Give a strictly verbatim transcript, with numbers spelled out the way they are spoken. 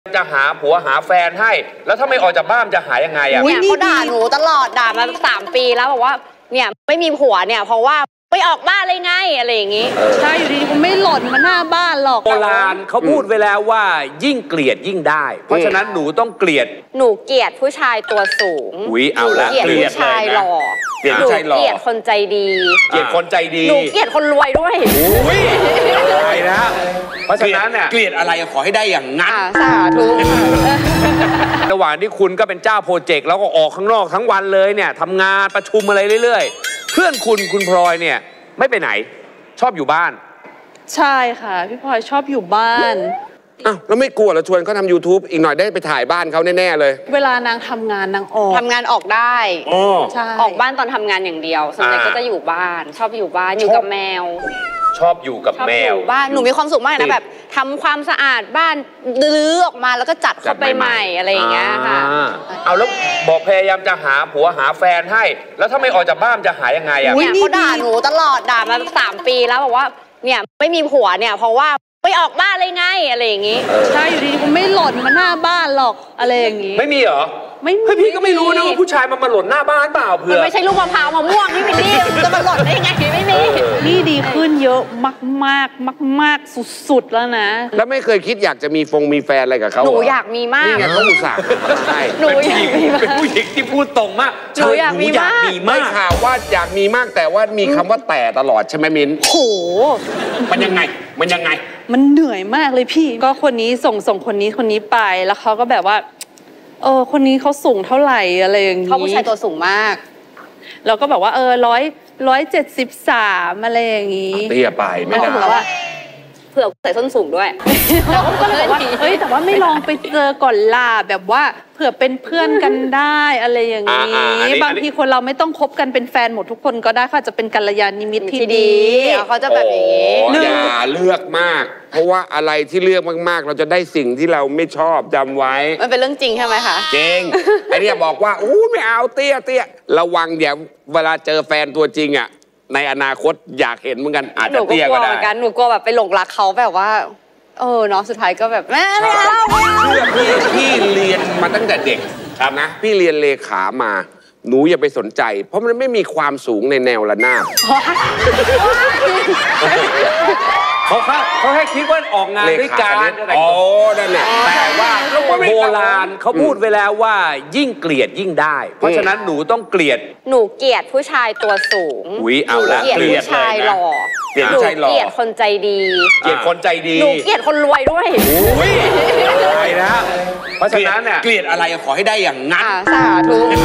จะหาผัวหาแฟนให้แล้วถ้าไม่ออกจากบ้านจะหายังไงอ่ะเนี่ยเขาด่าหนูตลอดด่ามาสามปีแล้วบอกว่าเนี่ยไม่มีผัวเนี่ยเพราะว่าไม่ออกบ้านเลยไงอะไรอย่างงี้ใช่อยู่ดีๆกูไม่หล่นมาหน้าบ้านหรอกโบราณเขาพูดไว้แล้วว่ายิ่งเกลียดยิ่งได้เพราะฉะนั้นหนูต้องเกลียดหนูเกลียดผู้ชายตัวสูงอุ้ยเอาละเกลียดผู้ชายหล่อเกลียดผู้ชายหล่อเกลียดคนใจดีเกลียดคนใจดีหนูเกลียดคนรวยด้วยอุ้ยรวยนะเพราะฉะนั้นเนี่ยเกลียดอะไรขอให้ได้อย่างนั้นสาธุระหว่างที่คุณก็เป็นเจ้าโปรเจกต์แล้วก็ออกข้างนอกทั้งวันเลยเนี่ยทำงานประชุมอะไรเรื่อยๆเพื่อนคุณคุณพลอยเนี่ยไม่ไปไหนชอบอยู่บ้านใช่ค่ะพี่พลอยชอบอยู่บ้านอ้าวแล้วไม่กลัวเหรอชวนเขาทำ ยูทูบ อีกหน่อยได้ไปถ่ายบ้านเขาแน่ๆเลยเวลานางทำงานนางออกทำงานออกได้ใช่ออกบ้านตอนทำงานอย่างเดียวส่วนใหญ่ก็จะอยู่บ้านชอบอยู่บ้านอยู่กับแมวชอบอยู่กับแมวบ้านหนูมีความสุขมากนะแบบทำความสะอาดบ้านรื้อออกมาแล้วก็จัดเข้าไปใหม่อะไรอย่างเงี้ยค่ะเอาแล้วบอกพยายามจะหาผัวหาแฟนให้แล้วถ้าไม่ออกจากบ้านจะหายังไงอ่ะเนี่ยเขาด่าหนูตลอดด่ามาสามปีแล้วบอกว่าเนี่ยไม่มีผัวเนี่ยเพราะว่าไม่ออกบ้านเลยไงอะไรอย่างงี้ใช่อยู่ดีๆกูไม่หล่นมาหน้าบ้านหรอกอะไรอย่างงี้ไม่มีเหรอไม่มีพี่ก็ไม่รู้นะว่าผู้ชายมันมาหล่นหน้าบ้านเปล่าเผื่อมันไม่ใช่ลูกมะพร้าวมะม่วงนี่ไม่ดีจะมาหล่นได้ยังไงไม่มีนี่ดีขึ้นเยอะมากมากมากมากสุดๆแล้วนะแล้วไม่เคยคิดอยากจะมีฟงมีแฟนอะไรกับเขาหนูอยากมีมากนี่ไงเขาอุตส่าห์ใช่หนูอยากมีมากเป็นผู้หญิงที่พูดตรงมากหนูอยากมีมากไม่ข่าวว่าอยากมีมากแต่ว่ามีคำว่าแต่ตลอดใช่ไหมมิ้นโอ้มันยังไงมันยังไงมันเหนื่อยมากเลยพี่ก็คนนี้ส่งส่งคนนี้คนนี้ไปแล้วเขาก็แบบว่าเออคนนี้เขาสูงเท่าไหร่อะไรอย่างนี้เขาผู้ชายตัวสูงมากเราก็แบบว่าเออร้อยร้อยเจ็ดสิบสามอะไรอย่างนี้เตี้ยไปไม่ได้เผื่อว่าเผื่อใส่ส้นสูงด้วยแล้วก็เลยบอกว่าเฮ้ยแต่ว่าไม่ลองไปเจอก่อนล่ะแบบว่าเผื่อเป็นเพื่อนกันได้อะไรอย่างนี้บางทีคนเราไม่ต้องคบกันเป็นแฟนหมดทุกคนก็ได้ค่ะจะเป็นกัลยาณมิตรที่ดีเขาจะแบบอย่างนี้อย่าเลือกมากเพราะว่าอะไรที่เลือกมากๆเราจะได้สิ่งที่เราไม่ชอบจำไว้มันเป็นเรื่องจริงใช่ไหมคะจริงไอ้นี่บอกว่าอู้ไม่เอาเตี้ยเตี้ยระวังเดี๋ยวเวลาเจอแฟนตัวจริงอ่ะในอนาคตอยากเห็นเหมือนกันอาจจะเตี้ยก็ได้หนูกลัวแบบไปหลงรักเขาแบบว่าเออเนาะสุดท้ายก็แบบแม่ไม่เอาเชื่อพี่พี่เรียนมาตั้งแต่เด็กครับนะพี่เรียนเลขามาหนูอย่าไปสนใจเพราะมันไม่มีความสูงในแนวระนาบเขาแค่เขาแค่คิดว่าออกงานด้วยกันอ๋อนั่นแหละแต่ว่าโบราณเขาพูดไว้แล้วว่ายิ่งเกลียดยิ่งได้เพราะฉะนั้นหนูต้องเกลียดหนูเกลียดผู้ชายตัวสูงอุ้ยเอาละเกลียดผู้ชายหล่อเกลียดผู้ชายหล่อเกลียดคนใจดีเกลียดคนใจดีหนูเกลียดคนรวยด้วยอุ้ยรวยนะเพราะฉะนั้นเนี่ยเกลียดอะไรขอให้ได้อย่างนั้นสาธุ